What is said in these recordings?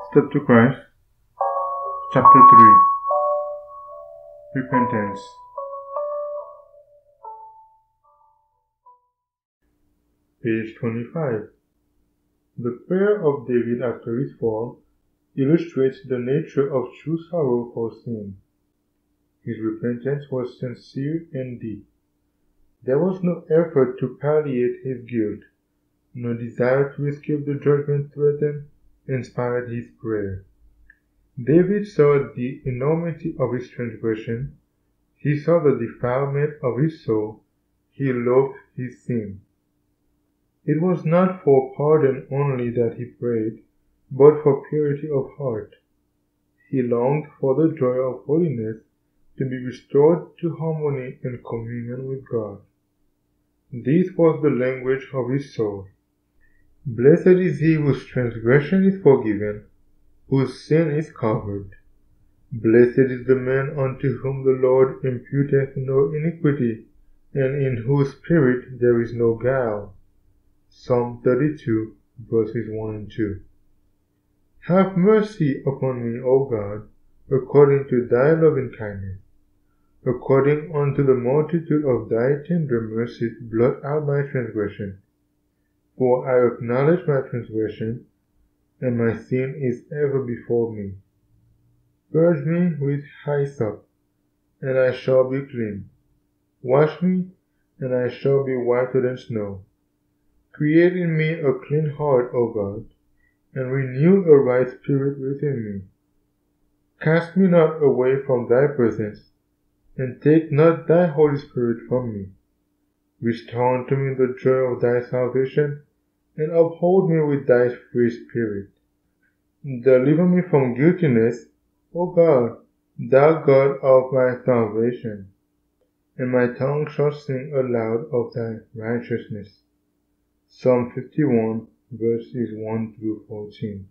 Step to Christ, Chapter 3, Repentance. Page 25. The prayer of David after his fall illustrates the nature of true sorrow for sin. His repentance was sincere and deep. There was no effort to palliate his guilt. No desire to escape the judgment threatened inspired his prayer. David saw the enormity of his transgression. He saw the defilement of his soul. He loathed his sin. It was not for pardon only that he prayed, but for purity of heart. He longed for the joy of holiness to be restored to harmony and communion with God. This was the language of his soul. Blessed is he whose transgression is forgiven, whose sin is covered. Blessed is the man unto whom the Lord imputeth no iniquity, and in whose spirit there is no guile. Psalm 32, verses 1 and 2. Have mercy upon me, O God, according to thy loving kindness. According unto the multitude of thy tender mercies, blot out my transgression. For I acknowledge my transgression, and my sin is ever before me. Purge me with hyssop, and I shall be clean. Wash me, and I shall be whiter than snow. Create in me a clean heart, O God, and renew a right spirit within me. Cast me not away from thy presence, and take not thy Holy Spirit from me. Restore unto me the joy of thy salvation, and uphold me with thy free spirit. Deliver me from guiltiness, O God, thou God of my salvation, and my tongue shall sing aloud of thy righteousness. Psalm 51, verses 1 through 14.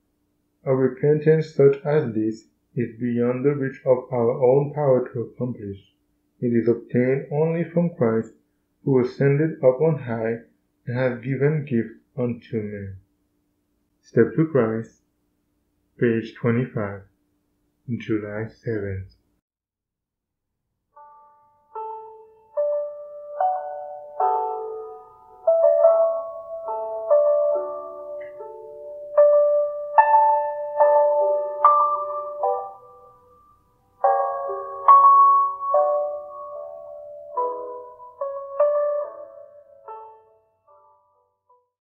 A repentance such as this is beyond the reach of our own power to accomplish. It is obtained only from Christ, who ascended up on high and has given gift unto men. Step to Christ, page 25, July 7th.